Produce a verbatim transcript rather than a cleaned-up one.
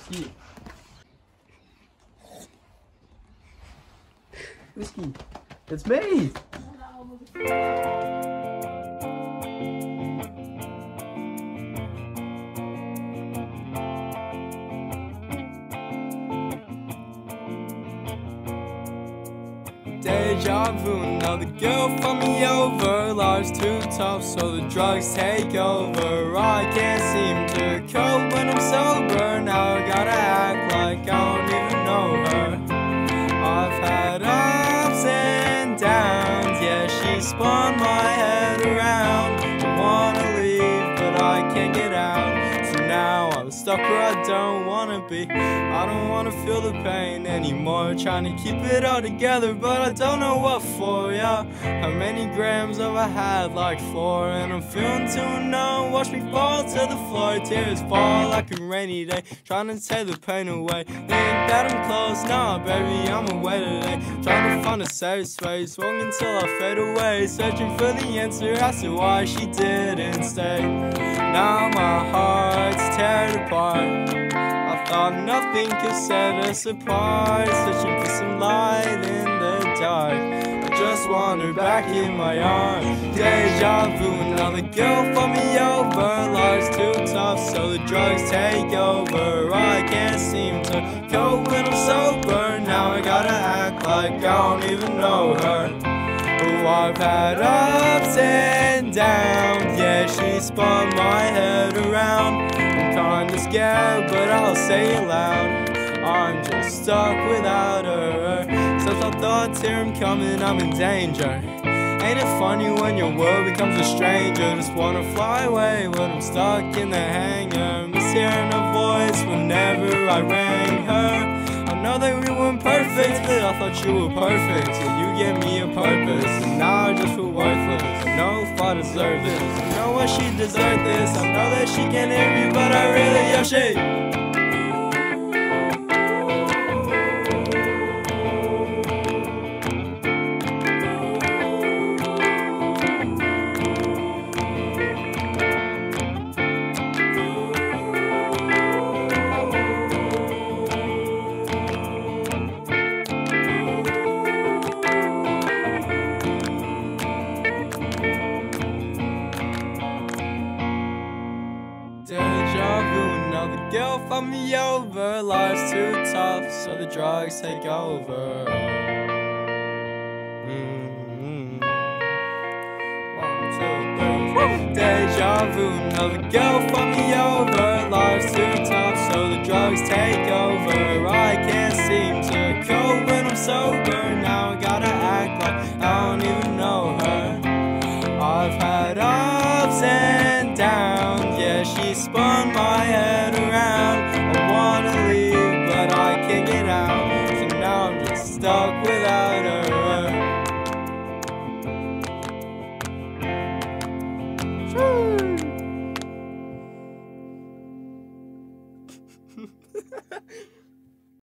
whiskey. Whiskey. It's me! Deja vu, another girl from me over. Life's too tough, so the drugs take over. I can't seem to cope when I'm sober. Now I gotta act like I don't even know her. I've had ups and downs, yeah, she spun my head around. I wanna leave, but I can't get out. So now I'm stuck where I don't wanna be. I don't wanna feel the pain anymore. Trying to keep it all together, but I don't know what for, yeah. How many grams have I had? Like four. And I'm feeling too numb. Watch me fall to the floor. Tears fall like a rainy day. Trying to take the pain away. Think that I'm close, nah baby, I'm away today. Trying to find a safe space, walking until I fade away. Searching for the answer as to why she didn't stay. Now my heart's teared apart. I thought nothing could set us apart. Searching for some light in the dark. I just wander back in my arms. Deja vu, another girl for me over. Life's too tough, so the drugs take over. I can't seem to cope when I'm sober. Now I gotta act like I don't even know her. Oh, I've had ups and downs, yeah, she spun my head around. I'm kinda scared, but I'll say it loud. I'm just stuck without her. Sometimes thoughts hear him coming, I'm in danger. Ain't it funny when your world becomes a stranger? Just wanna fly away when I'm stuck in the hangar. Miss hearing her voice whenever I rang her. I know that we weren't perfect, but I thought you were perfect. So you gave me a purpose, and now I just feel worthless. I know if I deserve this, I know why she deserved this. I know that she can hear me, but I really, yeah, she. Deja vu, another girl fucked me over. Life's too tough, so the drugs take over. Mm-hmm. One, two, three. Deja vu, another girl fucked me over. Life's too tough, so the drugs take over. I can't seem to cope when I'm sober. Now I gotta act like I don't even know her. I've had ups and downs, yeah, she spun my head